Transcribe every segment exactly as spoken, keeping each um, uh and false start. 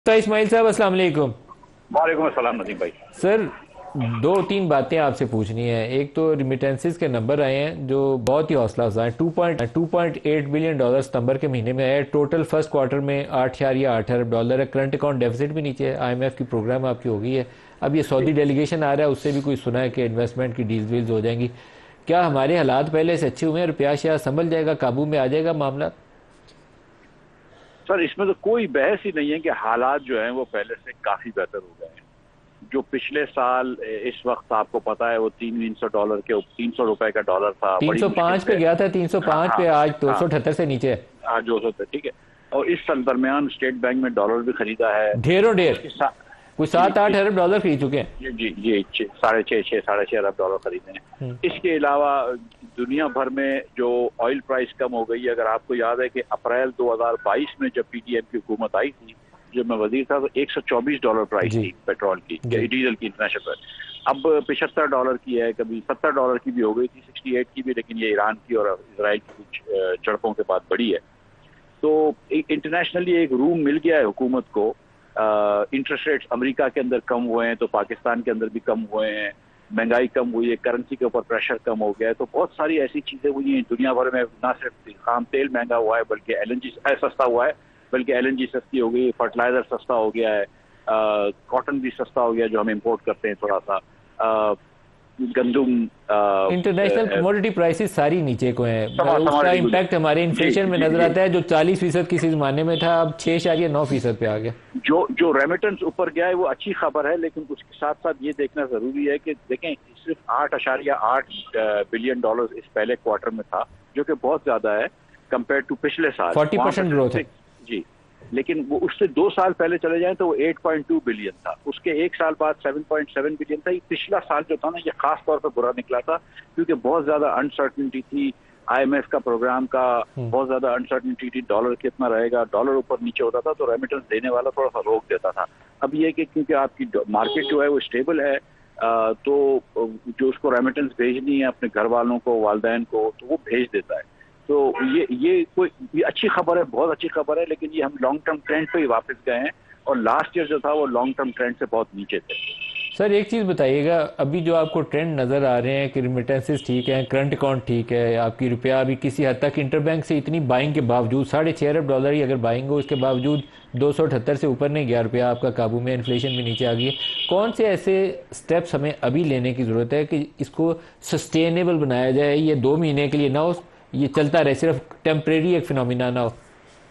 तो इस्माइल साहब अस्सलाम वालेकुम। वालेकुम अस्सलाम नदीम भाई। सर, दो तीन बातें आपसे पूछनी है। एक तो रिमिटेंसेस के नंबर आए हैं जो बहुत ही हौसला अफजा है। Two point two point eight billion dollar सितंबर के महीने में आया। टोटल फर्स्ट क्वार्टर में आठ या आठ अरब डॉलर है। करंट अकाउंट डेफिसिट भी नीचे है। आईएमएफ की प्रोग्राम आपकी हो गई है। अब ये जी सऊदी डेलीगेशन आ रहा है, उससे भी कोई सुना है कि इन्वेस्टमेंट की डील वील्स हो जाएंगी। क्या हमारे हालात पहले से अच्छे हुए हैं? रुपया शया संभल जाएगा, काबू में आ जाएगा मामला? सर, इसमें तो कोई बहस ही नहीं है कि हालात जो हैं वो पहले से काफी बेहतर हो गए हैं। जो पिछले साल इस वक्त आपको पता है वो तीन तीन सौ डॉलर के तीन सौ रुपए का डॉलर था, तीन बड़ी सौ मुश्किल पाँच पे से। गया था, तीन सौ हाँ पाँच हाँ पे आज दो हाँ सौ अठहत्तर से नीचे है। हाँ, जो होता है ठीक है। और इस साल दरमियान स्टेट बैंक में डॉलर भी खरीदा है। ढेरों ढेर। उसके साथ कुछ जी सात आठ इस अरब डॉलर खरीद चुके हैं। जी जी जी छः- साढ़े छः छः साढ़े छः अरब डॉलर खरीदे हैं। इसके अलावा दुनिया भर में जो ऑयल प्राइस कम हो गई है। अगर आपको याद है कि अप्रैल दो हज़ार बाईस में जब पीडीएम की हुकूमत आई थी, जब मैं वजीर था, तो एक सौ चौबीस डॉलर प्राइस जी थी पेट्रोल की, जी। डीजल की इंटरनेशनल प्राइस। अब पचहत्तर डॉलर की है, कभी सत्तर डॉलर की भी हो गई थी, सिक्सटी एट की भी, लेकिन ये ईरान की और इसराइल की कुछ अ, झड़पों के बाद बढ़ी है। तो इंटरनेशनली एक रूम मिल गया है हुकूमत को। इंटरेस्ट रेट्स अमेरिका के अंदर कम हुए हैं तो पाकिस्तान के अंदर भी कम हुए हैं। महंगाई कम हुई है, करेंसी के ऊपर प्रेशर कम हो गया है। तो बहुत सारी ऐसी चीजें हुई हैं दुनिया भर में। ना सिर्फ खाम तेल महंगा हुआ है बल्कि एलएनजी सस्ता हुआ है, बल्कि एलएनजी सस्ती हो गई, फर्टिलाइजर सस्ता हो गया है, कॉटन भी सस्ता हो गया जो हम इम्पोर्ट करते हैं थोड़ा सा, आ, गंदुम, इंटरनेशनल कमोडिटी प्राइसेस सारी नीचे को हैं। समा उसका समाज इम्पैक्ट हमारे जी इन्फ्लेशन में जी नजर जी। आता है, जो चालीस फीसद किसी जमाने में था, अब छः इशारिया नौ फीसद पे आ गया। जो जो रेमिटेंस ऊपर गया है वो अच्छी खबर है, लेकिन उसके साथ साथ ये देखना जरूरी है कि देखें, सिर्फ आठ अशारिया आठ बिलियन डॉलर इस पहले क्वार्टर में था, जो कि बहुत ज्यादा है कंपेयर टू पिछले साल। फोर्टी वहां परसेंट ग्रोथ पे है। जी, लेकिन वो उससे दो साल पहले चले जाएं तो वो आठ पॉइंट दो बिलियन था। उसके एक साल बाद सात पॉइंट सात बिलियन था। ये पिछला साल जो था ना, ये खास तौर पर बुरा निकला था क्योंकि बहुत ज्यादा अनसर्टिनिटी थी। आईएमएफ का प्रोग्राम का बहुत ज्यादा अनसर्टिनिटी थी, डॉलर कितना रहेगा, डॉलर ऊपर नीचे होता था तो रेमिटेंस देने वाला थोड़ा सा रोक देता था। अब ये कि क्योंकि आपकी मार्केट जो है वो स्टेबल है, तो जो उसको रेमिटेंस भेजनी है अपने घर वालों को, वालदैन को, तो वो भेज देता है। तो ये ये कोई ये अच्छी खबर है, बहुत अच्छी खबर है, लेकिन ये हम लॉन्ग टर्म ट्रेंड पे ही वापस गए हैं और लास्ट ईयर जो था वो लॉन्ग टर्म ट्रेंड से बहुत नीचे थे। सर, एक चीज़ बताइएगा, अभी जो आपको ट्रेंड नज़र आ रहे हैं कि रिमिटेंसेस ठीक है, करंट अकाउंट ठीक है, आपकी रुपया अभी किसी हद तक इंटरबैंक से इतनी बाइंग के बावजूद साढ़े छः अरब डॉलर ही अगर बाइंग हो, उसके बावजूद दो सौ अठहत्तर से ऊपर नहीं गया रुपया आपका, काबू में, इन्फ्लेशन भी नीचे आ गई है। कौन से ऐसे स्टेप्स हमें अभी लेने की ज़रूरत है कि इसको सस्टेनेबल बनाया जाए? ये दो महीने के लिए ना हो, ये चलता रहे, सिर्फ टेम्परेरी एक फिनोमिना ना हो।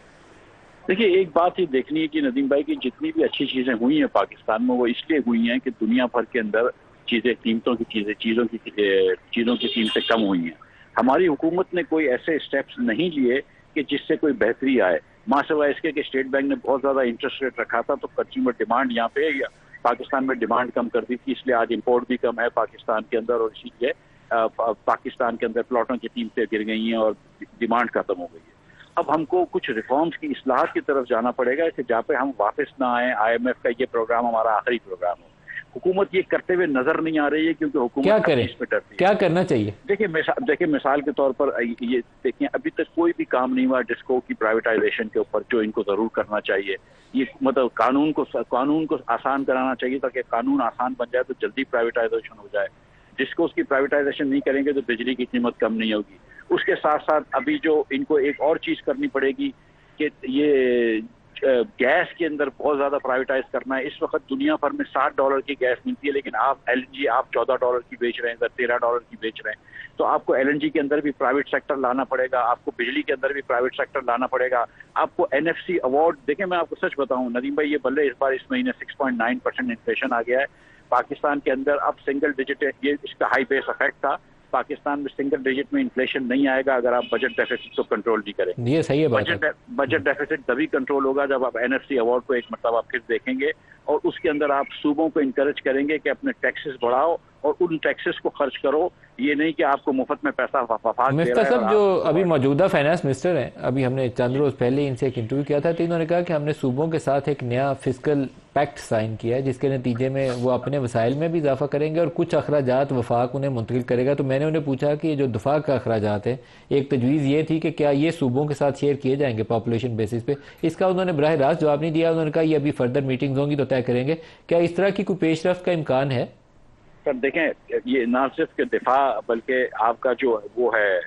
देखिए, एक बात ये देखनी है कि नदीम भाई की जितनी भी अच्छी चीजें हुई हैं पाकिस्तान में, वो इसलिए हुई हैं कि दुनिया भर के अंदर चीजें, कीमतों की चीजें चीजों की चीजों की कीमतें कम हुई हैं। हमारी हुकूमत ने कोई ऐसे स्टेप्स नहीं लिए कि जिससे कोई बेहतरी आए। माशा इसके कि स्टेट बैंक ने बहुत ज्यादा इंटरेस्ट रेट रखा था तो कंज्यूमर डिमांड यहाँ पे या पाकिस्तान में डिमांड कम कर दी थी, इसलिए आज इम्पोर्ट भी कम है पाकिस्तान के अंदर, और इसीलिए पाकिस्तान के अंदर प्लॉटों की कीमतें गिर गई हैं और डिमांड खत्म हो गई है। अब हमको कुछ रिफॉर्म्स की इस्लाहत की तरफ जाना पड़ेगा कि जहाँ पे हम वापस ना आए, आईएमएफ का ये प्रोग्राम हमारा आखिरी प्रोग्राम हो। हुकूमत ये करते हुए नजर नहीं आ रही है क्योंकि क्या हुकूमत करें, इसमें डरती है। क्या करना चाहिए? देखिए मिसाल देखिए मिसाल के तौर पर ये देखिए, अभी तक कोई भी काम नहीं हुआ डिस्को की प्राइवेटाइजेशन के ऊपर, जो इनको जरूर करना चाहिए। ये मतलब कानून को कानून को आसान कराना चाहिए ताकि कानून आसान बन जाए तो जल्दी प्राइवेटाइजेशन हो जाए। डिस्कोस की प्राइवेटाइजेशन नहीं करेंगे तो बिजली की कीमत कम नहीं होगी। उसके साथ साथ अभी जो इनको एक और चीज करनी पड़ेगी कि ये गैस के अंदर बहुत ज्यादा प्राइवेटाइज करना है। इस वक्त दुनिया भर में साठ डॉलर की गैस मिलती है, लेकिन आप एलएनजी आप चौदह डॉलर की बेच रहे हैं, तेरह डॉलर की बेच रहे हैं। तो आपको एलएनजी के अंदर भी प्राइवेट सेक्टर लाना पड़ेगा, आपको बिजली के अंदर भी प्राइवेट सेक्टर लाना पड़ेगा। आपको एनएफसी अवार्ड, देखें मैं आपको सच बताऊं नदीम भाई, ये बल्ले इस बार इस महीने six point nine percent inflation आ गया है पाकिस्तान के अंदर। अब सिंगल डिजिट, ये इसका हाई बेस इफेक्ट था। पाकिस्तान में सिंगल डिजिट में इन्फ्लेशन नहीं आएगा अगर आप बजट डेफिसिट को कंट्रोल नहीं करेंगे। ये सही है बात है। बजट बजट डेफिसिट तभी कंट्रोल होगा जब आप एनएफसी अवार्ड को एक मतलब फिर देखेंगे और उसके अंदर आप सूबों को इनकरेज करेंगे कि अपने टैक्सेस बढ़ाओ और उन टैक्सेस को खर्च करो। ये नहीं कि आपको मुफ्त में पैसा वफाक दे मिफ्ता रहा है और साहब, जो आप अभी मौजूदा फाइनेंस मिनिस्टर हैं, अभी हमने चंद रोज पहले इनसे एक इंटरव्यू किया था, तो इन्होंने कहा कि हमने सूबों के साथ एक नया फिजिकल पैक्ट साइन किया है, जिसके नतीजे में वो अपने वसाइल में भी इजाफा करेंगे और कुछ अखराजात वफाक उन्हें मुंतकिल करेगा। तो मैंने उन्हें पूछा कि जो दफा का अखराजात है, एक तजवीज़ ये थी कि क्या ये सूबों के साथ शेयर किए जाएंगे पॉपुलेशन बेसिस पे। इसका उन्होंने बराह रास्त जवाब नहीं दिया। उन्होंने कहा ये अभी फर्दर मीटिंग्स होंगी तो तय करेंगे। क्या इस तरह की कोई पेशरफ्त का इम्कान है? सर देखें, ये ना सिर्फ के दिफा बल्कि आपका जो वो है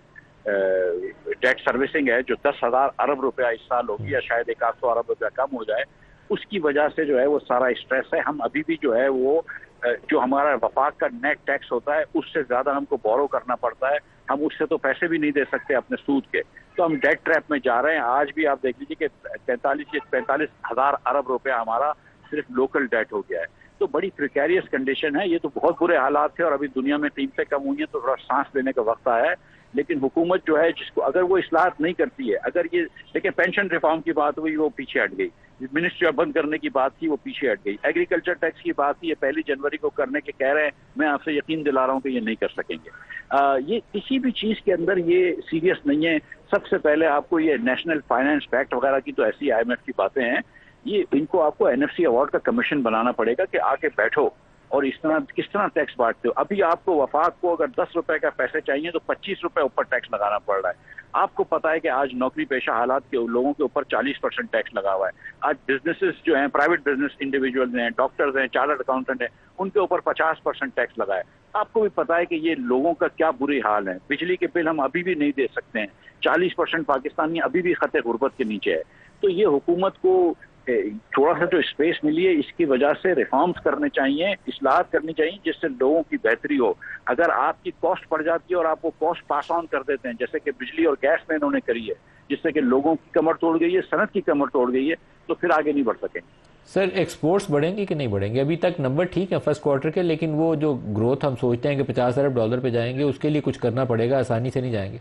डेट सर्विसिंग है, जो दस हजार अरब रुपया इस साल होगी या शायद एक आठ सौ अरब रुपया कम हो जाए, उसकी वजह से जो है वो सारा स्ट्रेस है। हम अभी भी जो है वो जो हमारा वफाक का नेट टैक्स होता है उससे ज्यादा हमको बोरो करना पड़ता है। हम उससे तो पैसे भी नहीं दे सकते अपने सूद के, तो हम डेट ट्रैप में जा रहे हैं। आज भी आप देख लीजिए कि पैंतालीस पैंतालीस हजार अरब रुपया हमारा सिर्फ लोकल डेट हो गया है। तो बड़ी प्रिकेरियस कंडीशन है। ये तो बहुत बुरे हालात थे और अभी दुनिया में कीमतें कम हुई हैं तो थोड़ा सांस लेने का वक्त आया है। लेकिन हुकूमत जो है, जिसको अगर वो इस्लाहत नहीं करती है, अगर ये देखिए पेंशन रिफॉर्म की बात हुई वो पीछे हट गई, मिनिस्ट्री बंद करने की बात थी वो पीछे हट गई, एग्रीकल्चर टैक्स की बात थी ये पहली जनवरी को करने के कह रहे हैं, मैं आपसे यकीन दिला रहा हूँ कि ये नहीं कर सकेंगे। आ, ये किसी भी चीज के अंदर ये सीरियस नहीं है। सबसे पहले आपको ये नेशनल फाइनेंस पैक्ट वगैरह की तो ऐसी आई एम एफ की बातें हैं, ये इनको आपको एन एफ सी अवार्ड का कमीशन बनाना पड़ेगा कि आके बैठो और इस तरह किस तरह टैक्स बांटते हो। अभी आपको वफाक को अगर दस रुपए का पैसे चाहिए तो पच्चीस रुपए ऊपर टैक्स लगाना पड़ रहा है। आपको पता है कि आज नौकरी पेशा हालात के लोगों के ऊपर चालीस परसेंट टैक्स लगा हुआ है। आज बिजनेसेस जो हैं, प्राइवेट बिजनेस इंडिविजुअल हैं, डॉक्टर्स हैं, चार्टर्ड अकाउंटेंट हैं, उनके ऊपर पचास परसेंट टैक्स लगा है। आपको भी पता है कि ये लोगों का क्या बुरी हाल है। बिजली के बिल हम अभी भी नहीं दे सकते हैं। चालीस परसेंट पाकिस्तानी अभी भी खतरे गुर्बत के नीचे है। तो ये हुकूमत को थोड़ा सा जो स्पेस मिली है, इसकी वजह से रिफॉर्म्स करने चाहिए, इस्लाहत करनी चाहिए जिससे लोगों की बेहतरी हो। अगर आपकी कॉस्ट बढ़ जाती है और आप वो कॉस्ट पास ऑन कर देते हैं, जैसे कि बिजली और गैस में इन्होंने करी है, जिससे कि लोगों की कमर तोड़ गई है, सनत की कमर तोड़ गई है, तो फिर आगे नहीं बढ़ सकेंगे। सर एक्सपोर्ट्स बढ़ेंगे कि नहीं बढ़ेंगे? अभी तक नंबर ठीक है फर्स्ट क्वार्टर के, लेकिन वो जो ग्रोथ हम सोचते हैं कि पचास अरब डॉलर पे जाएंगे, उसके लिए कुछ करना पड़ेगा, आसानी से नहीं जाएंगे।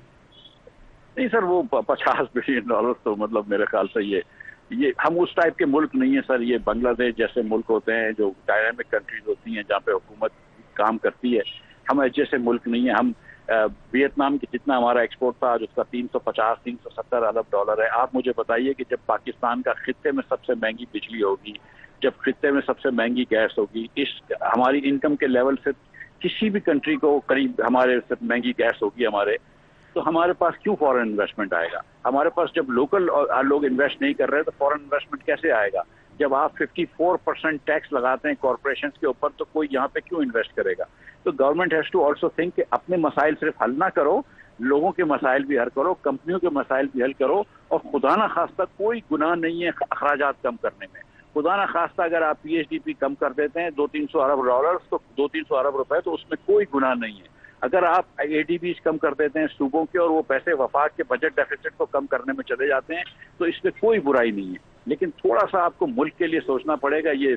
नहीं सर, वो पचास बिलियन डॉलर तो मतलब मेरे ख्याल से ये ये हम उस टाइप के मुल्क नहीं है सर। ये बांग्लादेश जैसे मुल्क होते हैं जो डायनामिक कंट्रीज होती हैं जहाँ पे हुकूमत काम करती है। हम जैसे मुल्क नहीं है। हम वियतनाम की जितना हमारा एक्सपोर्ट था आज उसका तीन सौ पचास तीन सौ सत्तर अरब डॉलर है। आप मुझे बताइए कि जब पाकिस्तान का खित्ते में सबसे महंगी बिजली होगी, जब खित्ते में सबसे महंगी गैस होगी, इस हमारी इनकम के लेवल से किसी भी कंट्री को करीब हमारे से महंगी गैस होगी हमारे, तो हमारे पास क्यों फॉरेन इन्वेस्टमेंट आएगा? हमारे पास जब लोकल लोग इन्वेस्ट नहीं कर रहे तो फॉरेन इन्वेस्टमेंट कैसे आएगा? जब आप चौवन परसेंट टैक्स लगाते हैं कॉर्पोरेशंस के ऊपर, तो कोई यहाँ पे क्यों इन्वेस्ट करेगा? तो government has to also think कि अपने मसाइल सिर्फ हल ना करो, लोगों के मसाइल भी हल करो, कंपनियों के मसाइल भी हल करो। और खुदा ना खास्ता कोई गुनाह नहीं है अखराजात कम करने में। खुदा ना खास्ता अगर आप पी एच डी पी कम कर देते हैं दो तीन सौ अरब डॉलर, तो दो तीन सौ अरब रुपए, तो उसमें कोई गुनाह नहीं है। अगर आप ए डी बीज कम कर देते हैं सूबों के और वो पैसे वफाक के बजट डेफिसिट को कम करने में चले जाते हैं, तो इसमें कोई बुराई नहीं है। लेकिन थोड़ा सा आपको मुल्क के लिए सोचना पड़ेगा। ये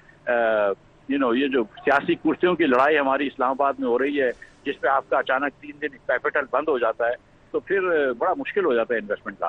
सिर्फ यू नो ये जो सियासी कुर्सियों की लड़ाई हमारी इस्लामाबाद में हो रही है, जिसपे आपका अचानक तीन दिन कैपिटल बंद हो जाता है, तो फिर बड़ा मुश्किल हो जाता है इन्वेस्टमेंट का।